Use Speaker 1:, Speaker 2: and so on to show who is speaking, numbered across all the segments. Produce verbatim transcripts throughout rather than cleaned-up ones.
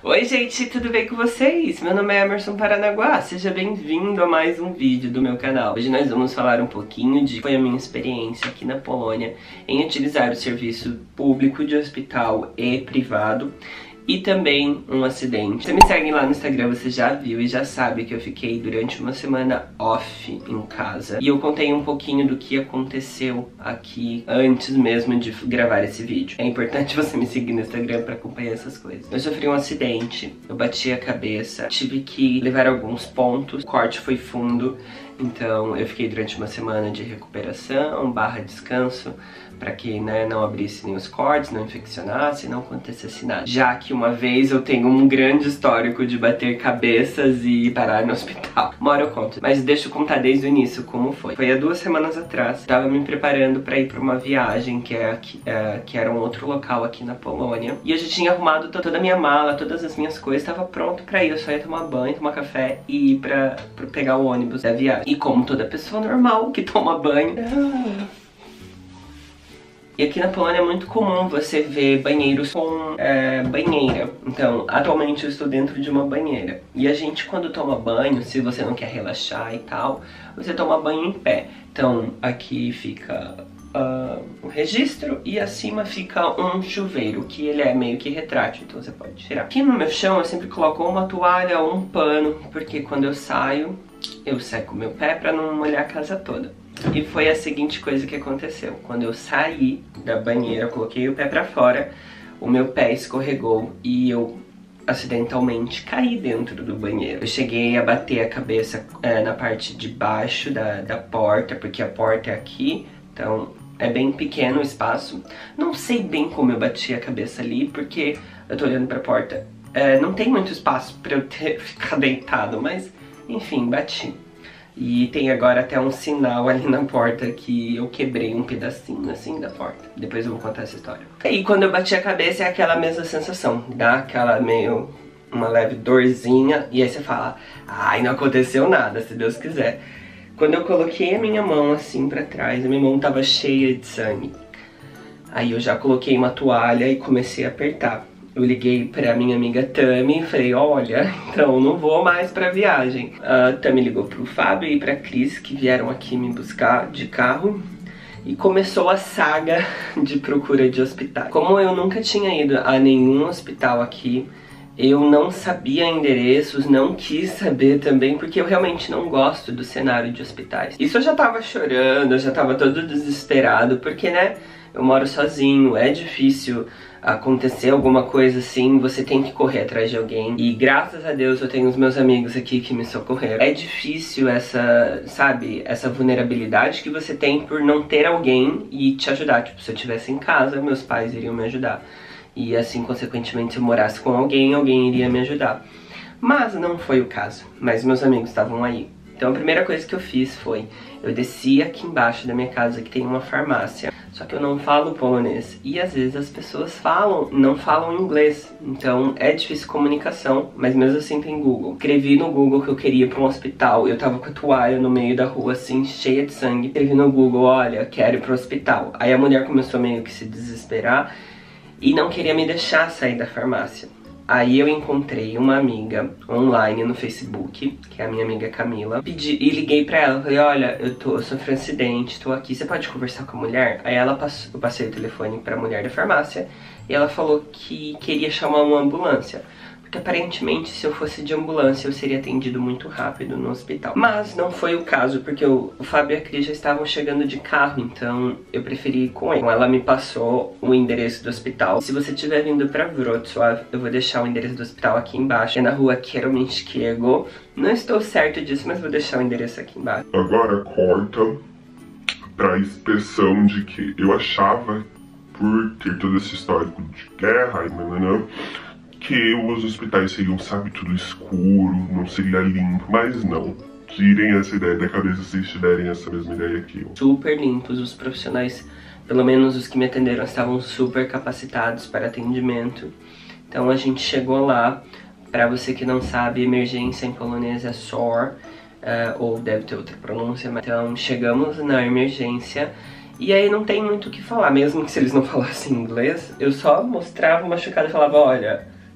Speaker 1: Oi gente, tudo bem com vocês? Meu nome é Emerson Paranaguá, seja bem-vindo a mais um vídeo do meu canal. Hoje nós vamos falar um pouquinho de foi a minha experiência aqui na Polônia em utilizar o serviço público de hospital e privado e também um acidente. Se me seguem lá no Instagram, você já viu e já sabe que eu fiquei durante uma semana off em casa. E eu contei um pouquinho do que aconteceu aqui antes mesmo de gravar esse vídeo. É importante você me seguir no Instagram pra acompanhar essas coisas. Eu sofri um acidente, eu bati a cabeça, tive que levar alguns pontos, o corte foi fundo. Então eu fiquei durante uma semana de recuperação, barra descanso, para que né, não abrisse nem os cortes, não infeccionasse, não acontecesse nada. Já que uma vez eu tenho um grande histórico de bater cabeças e parar no hospital. Uma hora eu conto, mas deixa eu contar desde o início como foi. Foi há duas semanas atrás, estava me preparando para ir para uma viagem que, é aqui, é, que era um outro local aqui na Polônia. E eu já tinha arrumado toda a minha mala, todas as minhas coisas, estava pronto para ir. Eu só ia tomar banho, tomar café e ir para pegar o ônibus da viagem. E como toda pessoa normal que toma banho... E aqui na Polônia é muito comum você ver banheiros com é, banheira. Então, atualmente eu estou dentro de uma banheira. E a gente, quando toma banho, se você não quer relaxar e tal, você toma banho em pé. Então, aqui fica uh, o registro e acima fica um chuveiro, que ele é meio que retrátil, então você pode tirar. Aqui no meu chão eu sempre coloco uma toalha ou um pano, porque quando eu saio, eu seco meu pé pra não molhar a casa toda. E foi a seguinte coisa que aconteceu. Quando eu saí da banheira, eu coloquei o pé pra fora, o meu pé escorregou e eu acidentalmente caí dentro do banheiro. Eu cheguei a bater a cabeça é, na parte de baixo da, da porta, porque a porta é aqui, então é bem pequeno o espaço. Não sei bem como eu bati a cabeça ali, porque eu tô olhando pra porta. É, não tem muito espaço pra eu ter, ficar deitado, mas enfim, bati. E tem agora até um sinal ali na porta que eu quebrei um pedacinho assim da porta. Depois eu vou contar essa história. E quando eu bati a cabeça é aquela mesma sensação. Dá aquela meio... uma leve dorzinha. E aí você fala, ai, não aconteceu nada, se Deus quiser. Quando eu coloquei a minha mão assim pra trás, a minha mão tava cheia de sangue. Aí eu já coloquei uma toalha e comecei a apertar. Eu liguei pra minha amiga Tami e falei, olha, então não vou mais pra viagem. A Tami ligou pro Fábio e pra Cris, que vieram aqui me buscar de carro. E começou a saga de procura de hospitais. Como eu nunca tinha ido a nenhum hospital aqui, eu não sabia endereços, não quis saber também, porque eu realmente não gosto do cenário de hospitais. Isso eu já tava chorando, eu já tava todo desesperado, porque né, eu moro sozinho, é difícil acontecer alguma coisa assim, você tem que correr atrás de alguém. E graças a Deus eu tenho os meus amigos aqui que me socorreram. É difícil essa, sabe, essa vulnerabilidade que você tem por não ter alguém e te ajudar. Tipo, se eu estivesse em casa, meus pais iriam me ajudar. E assim, consequentemente, se eu morasse com alguém, alguém iria me ajudar. Mas não foi o caso. Mas meus amigos estavam aí. Então a primeira coisa que eu fiz foi, eu desci aqui embaixo da minha casa que tem uma farmácia, só que eu não falo polonês, e às vezes as pessoas falam, não falam inglês, então é difícil comunicação, mas mesmo assim tem Google. Escrevi no Google que eu queria ir pra um hospital, eu tava com a toalha no meio da rua assim, cheia de sangue, escrevi no Google, olha, quero ir pro hospital. Aí a mulher começou meio que se desesperar e não queria me deixar sair da farmácia. Aí eu encontrei uma amiga online no Facebook, que é a minha amiga Camila, pedi, e liguei pra ela, falei, olha, eu, tô, eu sofri um acidente, tô aqui, você pode conversar com a mulher? Aí ela passou, eu passei o telefone pra mulher da farmácia, e ela falou que queria chamar uma ambulância. Porque aparentemente se eu fosse de ambulância eu seria atendido muito rápido no hospital. Mas não foi o caso, porque o, o Fábio e a Cris já estavam chegando de carro, então eu preferi ir com ele. Ela me passou o endereço do hospital. Se você estiver vindo pra Wrocław, eu vou deixar o endereço do hospital aqui embaixo. É na rua Kieromińskiego. Não estou certo disso, mas vou deixar o endereço aqui embaixo.
Speaker 2: Agora corta pra inspeção de que eu achava, por ter todo esse histórico de guerra e nananã, que os hospitais seriam, sabe, tudo escuro, não seria limpo, mas não. Tirem essa ideia da cabeça se tiverem essa mesma ideia que eu.
Speaker 1: Super limpos, os profissionais, pelo menos os que me atenderam, estavam super capacitados para atendimento. Então a gente chegou lá, para você que não sabe, emergência em polonês é S O R, uh, ou deve ter outra pronúncia, mas então chegamos na emergência. E aí não tem muito o que falar, mesmo que se eles não falassem inglês, eu só mostrava o machucado e falava, olha,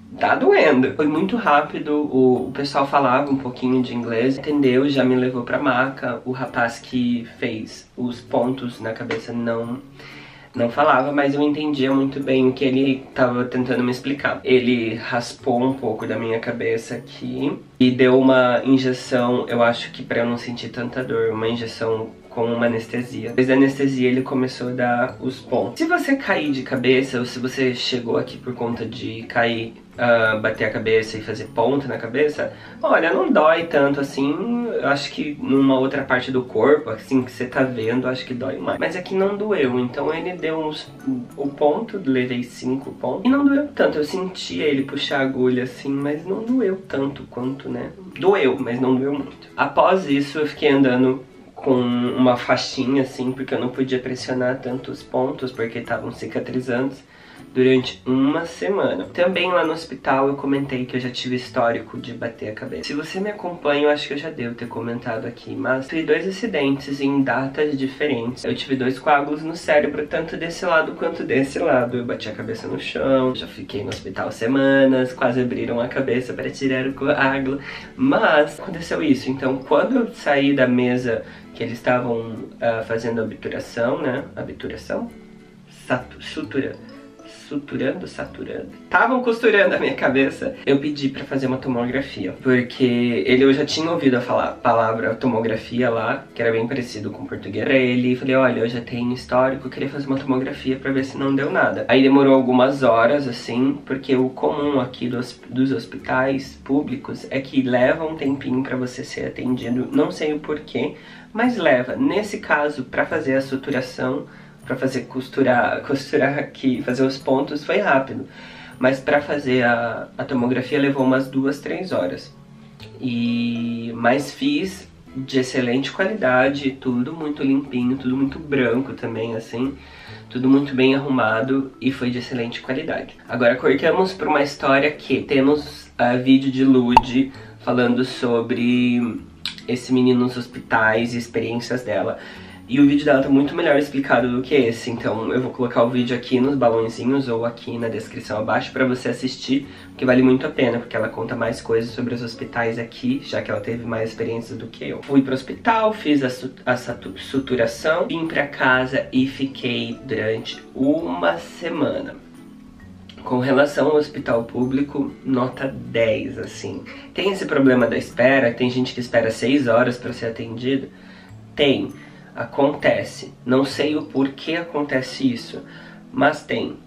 Speaker 1: tá doendo. Foi muito rápido, o, o pessoal falava um pouquinho de inglês, entendeu, já me levou pra maca. O rapaz que fez os pontos na cabeça não... não falava, mas eu entendia muito bem o que ele estava tentando me explicar. Ele raspou um pouco da minha cabeça aqui e deu uma injeção, eu acho que pra eu não sentir tanta dor, uma injeção com uma anestesia. Depois da anestesia ele começou a dar os pontos. Se você cair de cabeça, ou se você chegou aqui por conta de cair, uh, bater a cabeça e fazer ponto na cabeça, olha, não dói tanto assim. Eu acho que numa outra parte do corpo, assim, que você tá vendo, acho que dói mais. Mas aqui não doeu, então ele deu uns, o ponto, levei cinco pontos, e não doeu tanto. Eu sentia ele puxar a agulha assim, mas não doeu tanto quanto, né? Doeu, mas não doeu muito. Após isso eu fiquei andando com uma faixinha assim, porque eu não podia pressionar tantos pontos, porque estavam cicatrizando, durante uma semana. Também lá no hospital eu comentei que eu já tive histórico de bater a cabeça. Se você me acompanha, eu acho que eu já devo ter comentado aqui, mas tive dois acidentes em datas diferentes. Eu tive dois coágulos no cérebro, tanto desse lado quanto desse lado. Eu bati a cabeça no chão, já fiquei no hospital semanas, quase abriram a cabeça para tirar o coágulo, mas aconteceu isso. Então quando eu saí da mesa que eles estavam uh, fazendo obturação, né, obturação? Satu sutura. Suturando, saturando. Estavam costurando a minha cabeça. Eu pedi pra fazer uma tomografia, porque ele, eu já tinha ouvido a falar, palavra tomografia lá, que era bem parecido com português. Pra ele, falei, olha, eu já tenho histórico, eu queria fazer uma tomografia pra ver se não deu nada. Aí demorou algumas horas, assim, porque o comum aqui dos, dos hospitais públicos é que leva um tempinho pra você ser atendido, não sei o porquê, mas leva. Nesse caso, pra fazer a suturação, pra fazer costurar, costurar aqui, fazer os pontos, foi rápido. Mas pra fazer a, a tomografia levou umas duas, três horas. E, mas fiz de excelente qualidade, tudo muito limpinho, tudo muito branco também, assim. Tudo muito bem arrumado e foi de excelente qualidade. Agora cortamos para uma história que temos uh, vídeo de Lud falando sobre esse menino nos hospitais e experiências dela. E o vídeo dela tá muito melhor explicado do que esse, então eu vou colocar o vídeo aqui nos balãozinhos ou aqui na descrição abaixo pra você assistir, porque vale muito a pena, porque ela conta mais coisas sobre os hospitais aqui, já que ela teve mais experiências do que eu. Fui pro hospital, fiz a, su a suturação, vim pra casa e fiquei durante uma semana. Com relação ao hospital público, nota dez, assim. Tem esse problema da espera, tem gente que espera seis horas pra ser atendido? Tem. Acontece, não sei o porquê acontece isso, mas tem.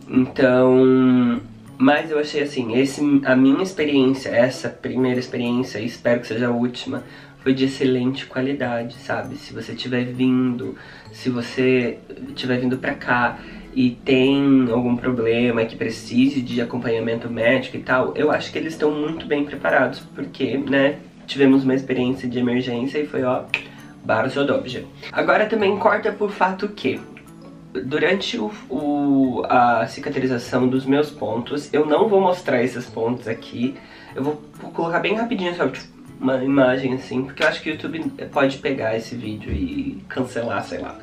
Speaker 1: Então, mas eu achei assim, esse, a minha experiência, essa primeira experiência, e espero que seja a última, foi de excelente qualidade, sabe? Se você estiver vindo, se você estiver vindo pra cá e tem algum problema que precise de acompanhamento médico e tal, eu acho que eles estão muito bem preparados, porque, né, tivemos uma experiência de emergência e foi, ó, bardzo dobrze. Agora também corta por fato que durante o, o, a cicatrização dos meus pontos, eu não vou mostrar esses pontos aqui, eu vou, vou colocar bem rapidinho só uma imagem assim, porque eu acho que o YouTube pode pegar esse vídeo e cancelar, sei lá.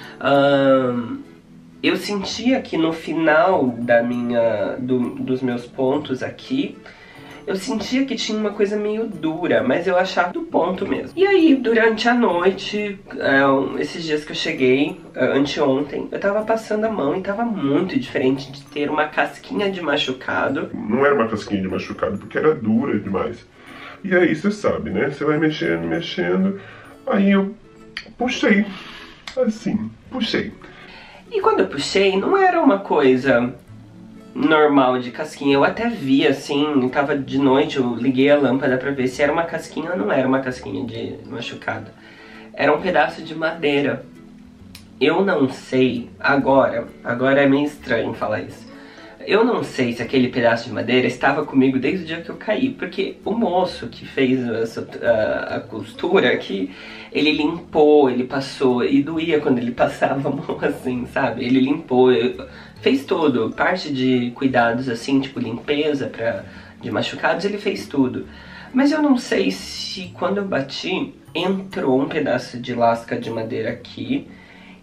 Speaker 1: Um, eu sentia que no final da minha, do, dos meus pontos aqui, eu sentia que tinha uma coisa meio dura, mas eu achava do ponto mesmo. E aí, durante a noite, é, esses dias que eu cheguei, anteontem, eu tava passando a mão e tava muito diferente de ter uma casquinha de machucado.
Speaker 2: Não era uma casquinha de machucado, porque era dura demais. E aí, você sabe, né? Você vai mexendo, mexendo, aí eu puxei, assim, puxei.
Speaker 1: E quando eu puxei, não era uma coisa normal de casquinha, eu até vi assim, tava de noite, eu liguei a lâmpada pra ver se era uma casquinha ou não era uma casquinha de machucado. Era um pedaço de madeira. Eu não sei, agora, agora é meio estranho falar isso. Eu não sei se aquele pedaço de madeira estava comigo desde o dia que eu caí, porque o moço que fez a, a, a costura aqui, ele limpou, ele passou, e doía quando ele passava a mão assim, sabe? Ele limpou, fez tudo, parte de cuidados assim, tipo limpeza pra, de machucados, ele fez tudo. Mas eu não sei se quando eu bati, entrou um pedaço de lasca de madeira aqui,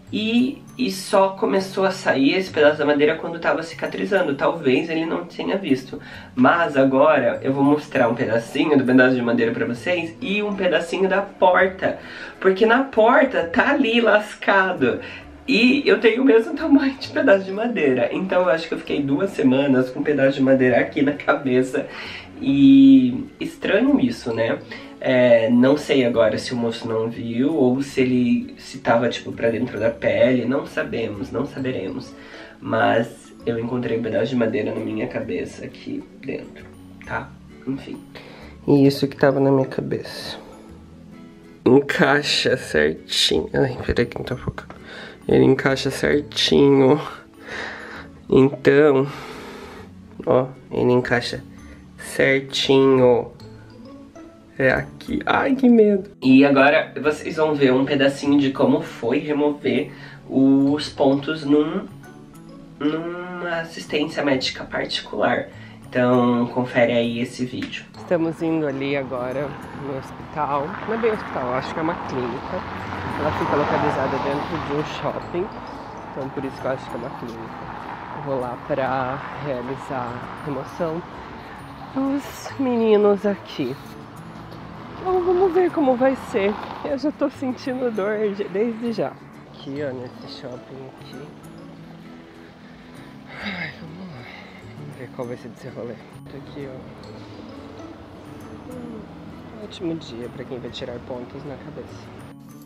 Speaker 1: E, e só começou a sair esse pedaço da madeira quando estava cicatrizando. Talvez ele não tenha visto. Mas agora eu vou mostrar um pedacinho do pedaço de madeira pra vocês e um pedacinho da porta. Porque na porta tá ali lascado. E eu tenho o mesmo tamanho de pedaço de madeira. Então eu acho que eu fiquei duas semanas com um pedaço de madeira aqui na cabeça. E estranho isso, né? É, não sei agora se o moço não viu ou se ele se tava tipo pra dentro da pele. Não sabemos, não saberemos. Mas eu encontrei um pedaço de madeira na minha cabeça aqui dentro, tá? Enfim. E isso que tava na minha cabeça. Encaixa certinho. Ai, peraí que não tá focando. Ele encaixa certinho. Então, ó, ele encaixa certinho. É aqui. Ai, que medo. E agora vocês vão ver um pedacinho de como foi remover os pontos num, numa assistência médica particular. Então, confere aí esse vídeo. Estamos indo ali agora no hospital. Não é bem hospital, acho que é uma clínica. Ela fica localizada dentro de um shopping. Então, por isso que eu acho que é uma clínica. Eu vou lá para realizar a remoção dos meninos aqui. Então, vamos ver como vai ser. Eu já tô sentindo dor desde já. Aqui, ó, nesse shopping aqui. Ai, vamos lá. Vamos ver qual vai ser desse rolê. Tá aqui, ó. Hum, ótimo dia pra quem vai tirar pontos na cabeça.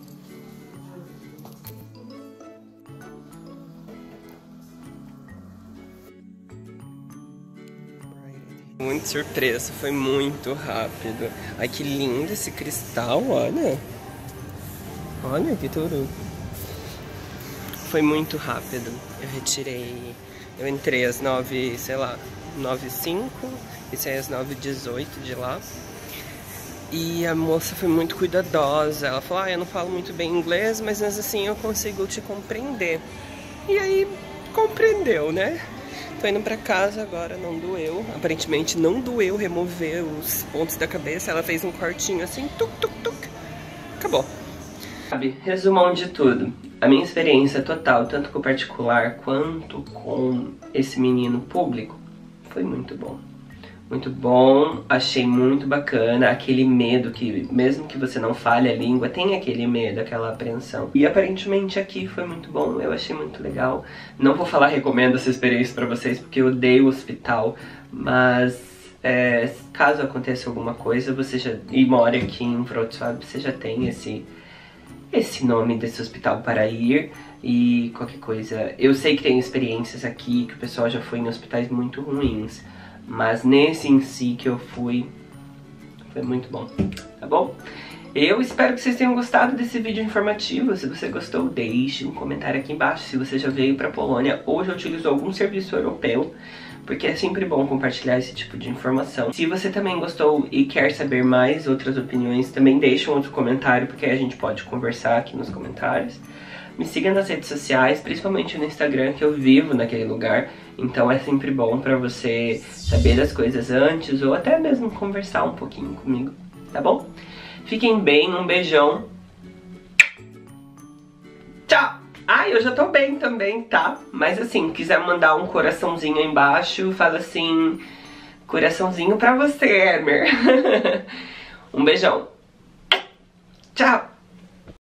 Speaker 1: Muito surpresa, foi muito rápido. Ai, que lindo esse cristal, olha. Olha que tudo. Foi muito rápido. Eu retirei... Eu entrei às nove, sei lá, nove e cinco e saí às nove e dezoito de lá. E a moça foi muito cuidadosa. Ela falou, ah, eu não falo muito bem inglês, mas assim eu consigo te compreender. E aí, compreendeu, né? Tô indo pra casa agora, não doeu. Aparentemente não doeu remover os pontos da cabeça. Ela fez um cortinho assim, tuc, tuc, tuc. Acabou. Sabe, resumão de tudo. A minha experiência total, tanto com o particular quanto com esse menino público, foi muito bom. Muito bom, achei muito bacana, aquele medo que, mesmo que você não fale a língua, tem aquele medo, aquela apreensão. E aparentemente aqui foi muito bom, eu achei muito legal. Não vou falar recomendo essa experiência pra vocês, porque eu odeio o hospital, mas é, caso aconteça alguma coisa, você já, e mora aqui em Wrocław, você já tem esse, esse nome desse hospital para ir. E qualquer coisa, eu sei que tem experiências aqui, que o pessoal já foi em hospitais muito ruins. Mas nesse em si que eu fui, foi muito bom, tá bom? Eu espero que vocês tenham gostado desse vídeo informativo. Se você gostou, deixe um comentário aqui embaixo se você já veio pra Polônia ou já utilizou algum serviço europeu, porque é sempre bom compartilhar esse tipo de informação. Se você também gostou e quer saber mais outras opiniões, também deixe um outro comentário, porque aí a gente pode conversar aqui nos comentários. Me siga nas redes sociais, principalmente no Instagram, que eu vivo naquele lugar. Então é sempre bom pra você saber das coisas antes ou até mesmo conversar um pouquinho comigo, tá bom? Fiquem bem, um beijão. Tchau! Ah, eu já tô bem também, tá? Mas assim, quiser mandar um coraçãozinho aí embaixo, fala assim... Coraçãozinho pra você, Hermer. Um beijão. Tchau!